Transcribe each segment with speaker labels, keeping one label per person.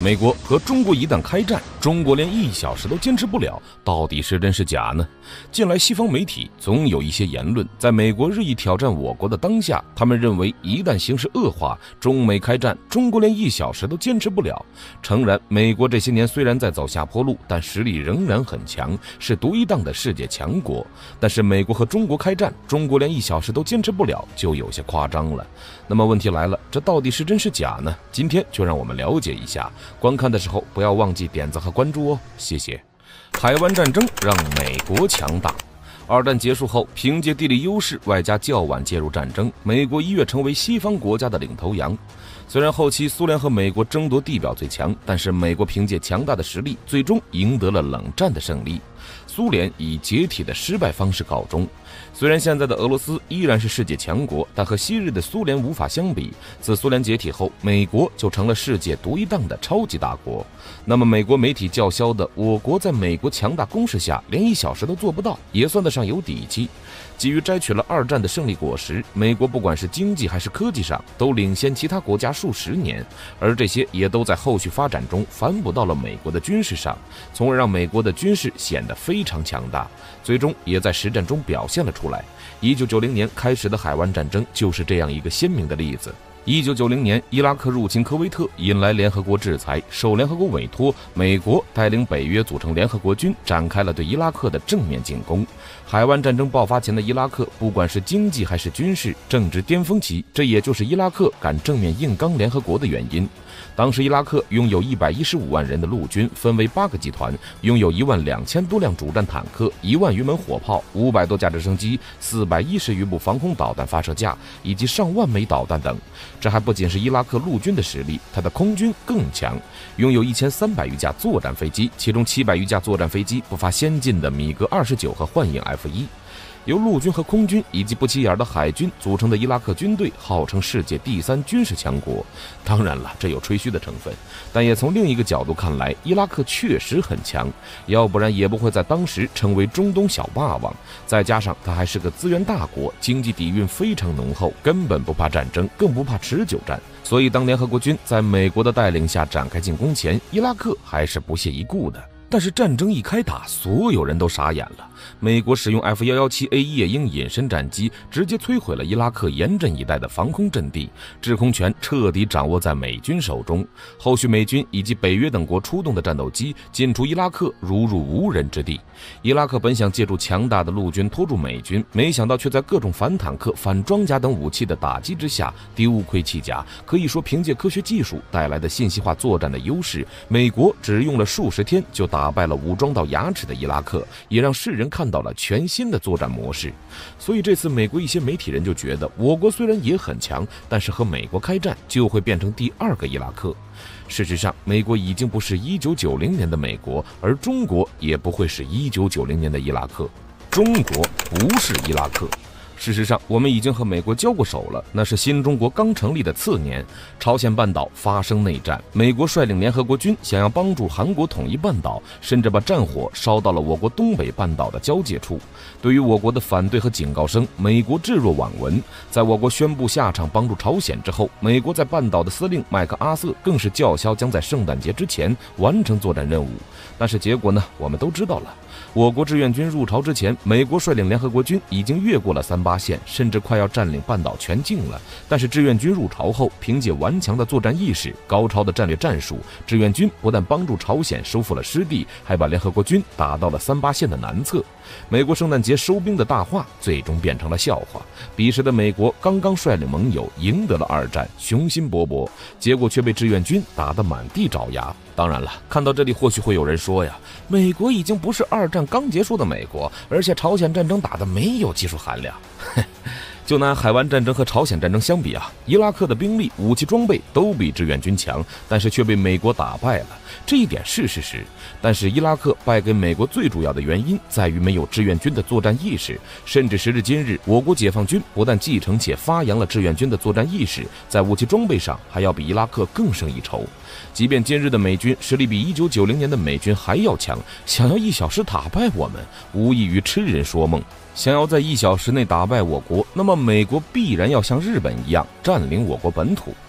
Speaker 1: 美国和中国一旦开战，中国连1小时都坚持不了，到底是真是假呢？近来西方媒体总有一些言论，在美国日益挑战我国的当下，他们认为一旦形势恶化，中美开战，中国连1小时都坚持不了。诚然，美国这些年虽然在走下坡路，但实力仍然很强，是独一档的世界强国。但是美国和中国开战，中国连1小时都坚持不了，就有些夸张了。那么问题来了，这到底是真是假呢？今天就让我们了解一下。观看的时候不要忘记点赞和关注哦，谢谢。海湾战争让美国强大。二战结束后，凭借地理优势外加较晚介入战争，美国一跃成为西方国家的领头羊。虽然后期苏联和美国争夺地表最强，但是美国凭借强大的实力，最终赢得了冷战的胜利。苏联以解体的失败方式告终。虽然现在的俄罗斯依然是世界强国，但和昔日的苏联无法相比。自苏联解体后，美国就成了世界独一档的超级大国。那么美国媒体叫嚣的我国在美国强大攻势下连1小时都做不到，也算得上有底气。基于摘取了二战的胜利果实，美国不管是经济还是科技上都领先其他国家数十年，而这些也都在后续发展中反哺到了美国的军事上，从而让美国的军事显得非常强大，最终也在实战中表现了出来。1990年开始的海湾战争就是这样一个鲜明的例子。1990年，伊拉克入侵科威特，引来联合国制裁，受联合国委托，美国带领北约组成联合国军，展开了对伊拉克的正面进攻。海湾战争爆发前的伊拉克，不管是经济还是军事，正值巅峰期，这也就是伊拉克敢正面硬刚联合国的原因。当时伊拉克拥有115万人的陆军，分为8个集团，拥有12000多辆主战坦克，1万余门火炮，500多架直升机，410余部防空导弹发射架，以及上万枚导弹等。这还不仅是伊拉克陆军的实力，它的空军更强，拥有1300余架作战飞机，其中700余架作战飞机不乏先进的米格29和幻影 F1。由陆军和空军以及不起眼的海军组成的伊拉克军队，号称世界第3军事强国。当然了，这有吹嘘的成分，但也从另一个角度看来，伊拉克确实很强，要不然也不会在当时成为中东小霸王。再加上它还是个资源大国，经济底蕴非常浓厚，根本不怕战争，更不怕持久战。所以当联合国军在美国的带领下展开进攻前，伊拉克还是不屑一顾的。但是战争一开打，所有人都傻眼了。美国使用 F-117A 夜鹰隐身战机，直接摧毁了伊拉克严阵以待的防空阵地，制空权彻底掌握在美军手中。后续美军以及北约等国出动的战斗机进出伊拉克如入无人之地。伊拉克本想借助强大的陆军拖住美军，没想到却在各种反坦克、反装甲等武器的打击之下丢盔弃甲。可以说，凭借科学技术带来的信息化作战的优势，美国只用了数十天就打败了武装到牙齿的伊拉克，也让世人看到了全新的作战模式。所以这次美国一些媒体人就觉得，我国虽然也很强，但是和美国开战就会变成第2个伊拉克。事实上，美国已经不是1990年的美国，而中国也不会是1990年的伊拉克。中国不是伊拉克。事实上，我们已经和美国交过手了，那是新中国刚成立的次年，朝鲜半岛发生内战，美国率领联合国军想要帮助韩国统一半岛，甚至把战火烧到了我国东北半岛的交界处。对于我国的反对和警告声，美国置若罔闻。在我国宣布下场帮助朝鲜之后，美国在半岛的司令麦克阿瑟更是叫嚣将在圣诞节之前完成作战任务。但是结果呢，我们都知道了。我国志愿军入朝之前，美国率领联合国军已经越过了38线，甚至快要占领半岛全境了。但是志愿军入朝后，凭借顽强的作战意识、高超的战略战术，志愿军不但帮助朝鲜收复了失地，还把联合国军打到了38线的南侧。美国圣诞节收兵的大话最终变成了笑话。彼时的美国刚刚率领盟友赢得了二战，雄心勃勃，结果却被志愿军打得满地找牙。当然了，看到这里或许会有人说呀，美国已经不是二战刚结束的美国，而且朝鲜战争打得没有技术含量。就拿海湾战争和朝鲜战争相比啊，伊拉克的兵力、武器装备都比志愿军强，但是却被美国打败了，这一点是事实。但是伊拉克败给美国最主要的原因在于没有志愿军的作战意识，甚至时至今日，我国解放军不但继承且发扬了志愿军的作战意识，在武器装备上还要比伊拉克更胜一筹。即便今日的美军实力比1990年的美军还要强，想要1小时打败我们，无异于痴人说梦。想要在1小时内打败我国，那么美国必然要像日本一样占领我国本土。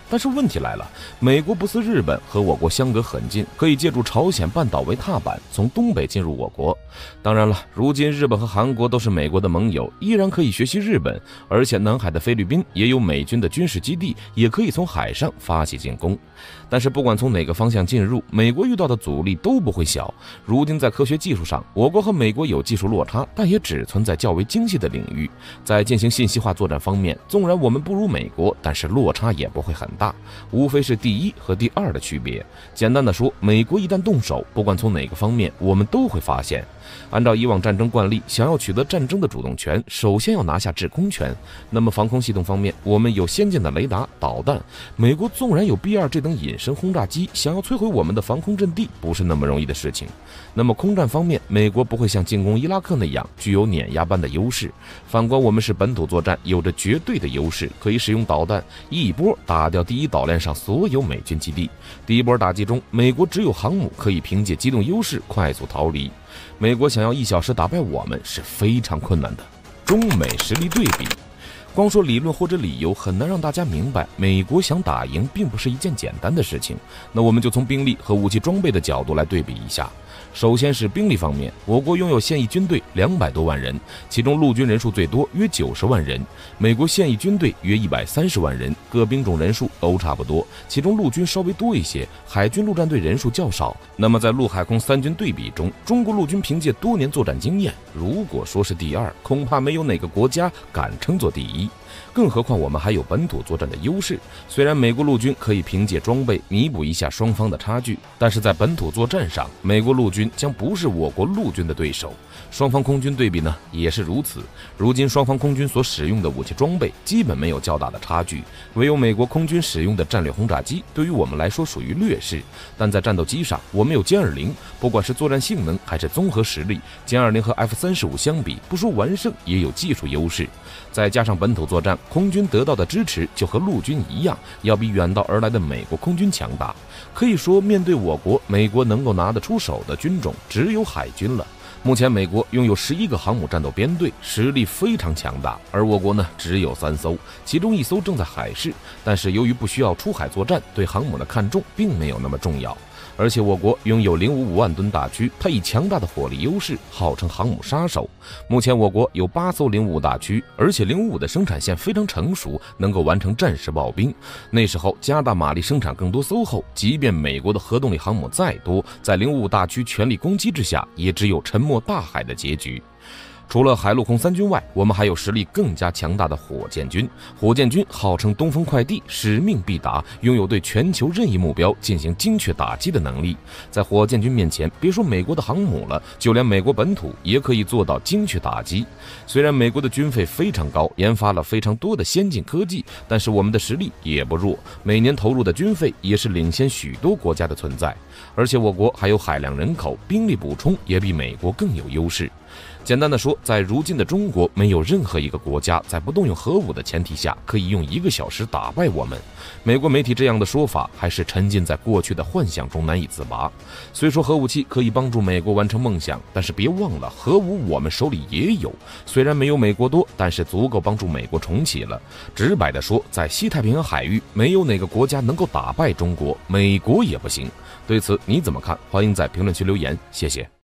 Speaker 1: 但是问题来了，美国不似日本和我国相隔很近，可以借助朝鲜半岛为踏板，从东北进入我国。当然了，如今日本和韩国都是美国的盟友，依然可以学习日本，而且南海的菲律宾也有美军的军事基地，也可以从海上发起进攻。但是不管从哪个方向进入，美国遇到的阻力都不会小。如今在科学技术上，我国和美国有技术落差，但也只存在较为精细的领域。在进行信息化作战方面，纵然我们不如美国，但是落差也不会很大，无非是第一和第二的区别。简单的说，美国一旦动手，不管从哪个方面，我们都会发现。按照以往战争惯例，想要取得战争的主动权，首先要拿下制空权。那么防空系统方面，我们有先进的雷达、导弹。美国纵然有 B-2 这等隐身轰炸机，想要摧毁我们的防空阵地，不是那么容易的事情。那么空战方面，美国不会像进攻伊拉克那样具有碾压般的优势。反观我们是本土作战，有着绝对的优势，可以使用导弹一波打掉第一岛链上所有美军基地。第一波打击中，美国只有航母可以凭借机动优势快速逃离。美国想要1小时打败我们是非常困难的。中美实力对比，光说理论或者理由很难让大家明白，美国想打赢并不是一件简单的事情。那我们就从兵力和武器装备的角度来对比一下。首先是兵力方面，我国拥有现役军队200多万人，其中陆军人数最多约90万人，美国现役军队约130万人，各兵种人数都差不多，其中陆军稍微多一些，海军陆战队人数较少。那么在陆海空三军对比中，中国陆军凭借多年作战经验，如果说是第二，恐怕没有哪个国家敢称作第一。更何况我们还有本土作战的优势，虽然美国陆军可以凭借装备弥补一下双方的差距，但是在本土作战上，美国陆军将不是我国陆军的对手。双方空军对比呢，也是如此。如今双方空军所使用的武器装备基本没有较大的差距，唯有美国空军使用的战略轰炸机对于我们来说属于劣势。但在战斗机上，我们有歼20，不管是作战性能还是综合实力，歼20和 F-35相比，不说完胜，也有技术优势。再加上本土作战，空军得到的支持就和陆军一样，要比远道而来的美国空军强大。可以说，面对我国，美国能够拿得出手的军种只有海军了。目前美国拥有11个航母战斗编队，实力非常强大，而我国呢只有3艘，其中1艘正在海试，但是由于不需要出海作战，对航母的看重并没有那么重要。而且我国拥有055万吨大驱，它以强大的火力优势，号称航母杀手。目前我国有8艘055大驱，而且055的生产线非常成熟，能够完成战时刨冰。那时候加大马力生产更多艘后，即便美国的核动力航母再多，在055大驱全力攻击之下，也只有沉没大海的结局。除了海陆空三军外，我们还有实力更加强大的火箭军。火箭军号称东风快递，使命必达，拥有对全球任意目标进行精确打击的能力。在火箭军面前，别说美国的航母了，就连美国本土也可以做到精确打击。虽然美国的军费非常高，研发了非常多的先进科技，但是我们的实力也不弱，每年投入的军费也是领先许多国家的存在。而且我国还有海量人口，兵力补充也比美国更有优势。简单的说，在如今的中国，没有任何一个国家在不动用核武的前提下，可以用1个小时打败我们。美国媒体这样的说法，还是沉浸在过去的幻想中难以自拔。虽说核武器可以帮助美国完成梦想，但是别忘了，核武我们手里也有，虽然没有美国多，但是足够帮助美国重启了。直白的说，在西太平洋海域，没有哪个国家能够打败中国，美国也不行。对此你怎么看？欢迎在评论区留言，谢谢。